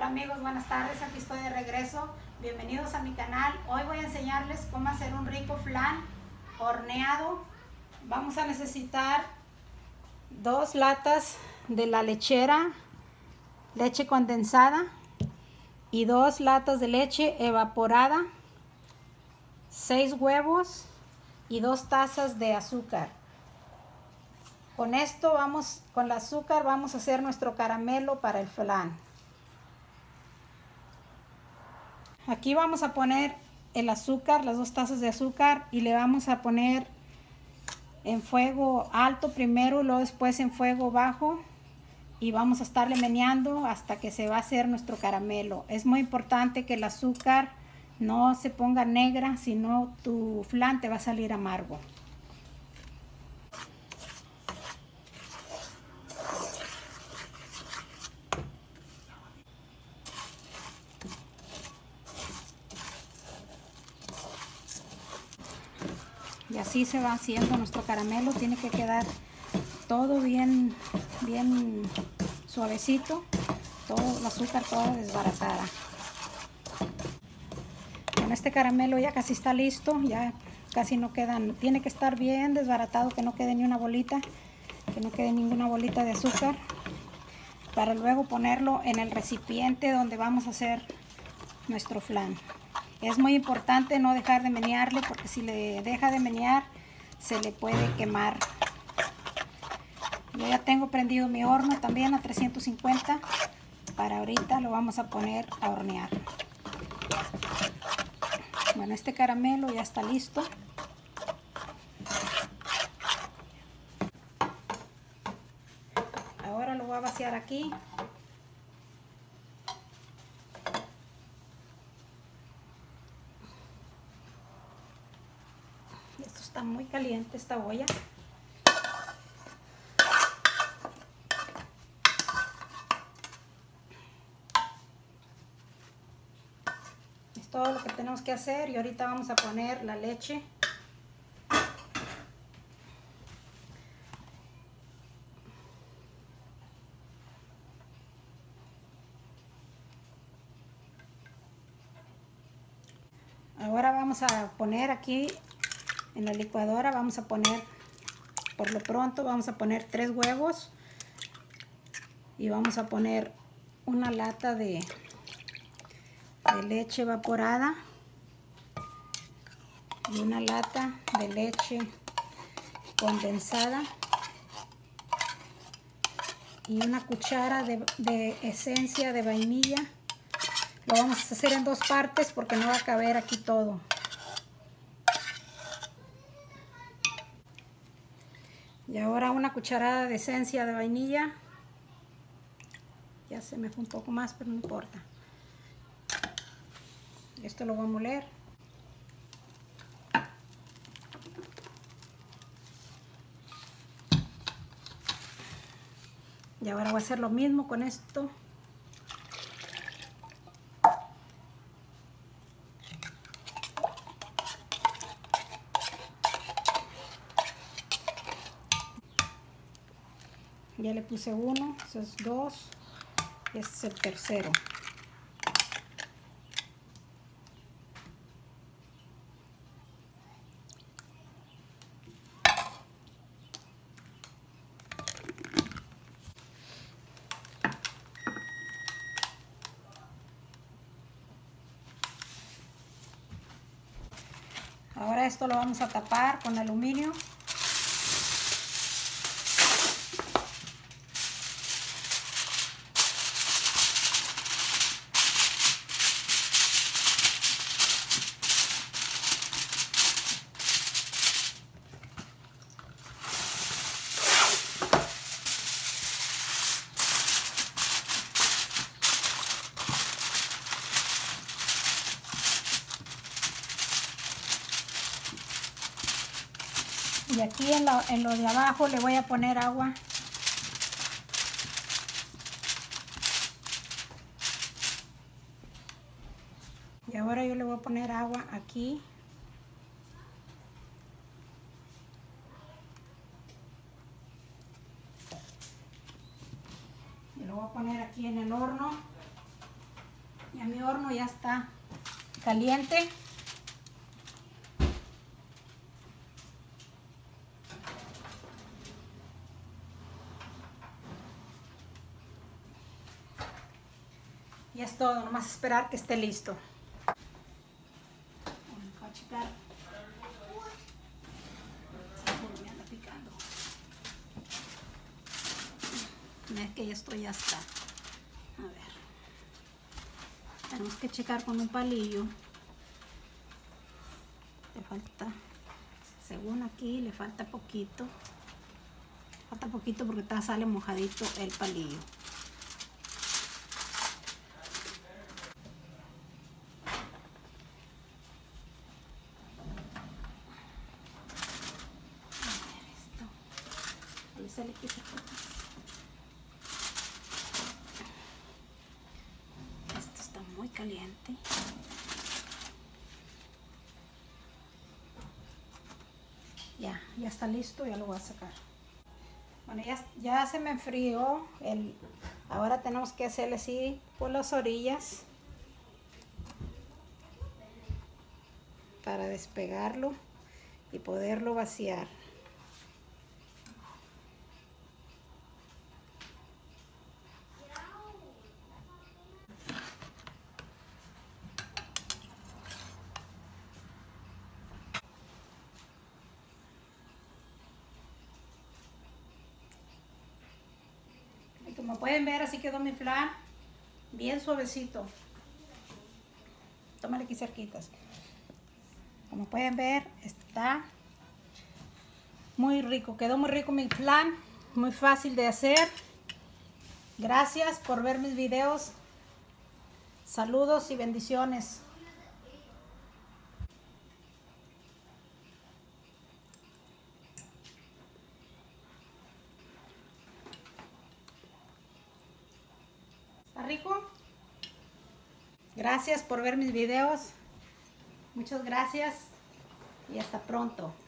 Hola amigos, buenas tardes, aquí estoy de regreso. Bienvenidos a mi canal. Hoy voy a enseñarles cómo hacer un rico flan horneado. Vamos a necesitar 2 latas de la lechera, leche condensada, y 2 latas de leche evaporada, 6 huevos y 2 tazas de azúcar. Con esto con el azúcar vamos a hacer nuestro caramelo para el flan. Aquí vamos a poner el azúcar, las 2 tazas de azúcar, y le vamos a poner en fuego alto primero y luego después en fuego bajo, y vamos a estarle meneando hasta que se va a hacer nuestro caramelo. Es muy importante que el azúcar no se ponga negra, si no tu flan te va a salir amargo. Y así se va haciendo nuestro caramelo. Tiene que quedar todo bien suavecito, todo el azúcar toda desbaratada. Con este caramelo ya casi está listo, ya casi no quedan, tiene que estar bien desbaratado, que no quede ni una bolita, que no quede ninguna bolita de azúcar, para luego ponerlo en el recipiente donde vamos a hacer nuestro flan. Es muy importante no dejar de menearle, porque si le deja de menear se le puede quemar. Yo ya tengo prendido mi horno también a 350. Para ahorita lo vamos a poner a hornear. Bueno, este caramelo ya está listo. Ahora lo voy a vaciar aquí. Esto está muy caliente, esta olla. Es todo lo que tenemos que hacer, y ahorita vamos a poner la leche. Ahora vamos a poner aquí en la licuadora, vamos a poner, por lo pronto vamos a poner 3 huevos, y vamos a poner una lata de leche evaporada y una lata de leche condensada y una cuchara de esencia de vainilla. Lo vamos a hacer en 2 partes porque no va a caber aquí todo. Y ahora una cucharada de esencia de vainilla. Ya se me fue un poco más, pero no importa. Esto lo voy a moler. Y ahora voy a hacer lo mismo con esto. Ya le puse 1, eso es 2, y este es el tercero. Ahora esto lo vamos a tapar con aluminio. Y aquí en lo de abajo le voy a poner agua. Y ahora yo le voy a poner agua aquí. Y lo voy a poner aquí en el horno. Ya mi horno ya está caliente. Y es todo, nomás esperar que esté listo. Voy a checar. Me anda picando. Es que esto ya está. A ver. Tenemos que checar con un palillo. Le falta, según aquí, le falta poquito. Falta poquito porque sale mojadito el palillo. Se le quita. Esto está muy caliente. Ya está listo, ya lo voy a sacar. Bueno, ya se me enfrió. Ahora tenemos que hacerle así por las orillas para despegarlo y poderlo vaciar. Como pueden ver, así quedó mi flan, bien suavecito. Tómale aquí cerquitas. Como pueden ver, está muy rico. Quedó muy rico mi flan, muy fácil de hacer. Gracias por ver mis videos. Saludos y bendiciones. ¿Está rico? Gracias por ver mis videos. Muchas gracias y hasta pronto.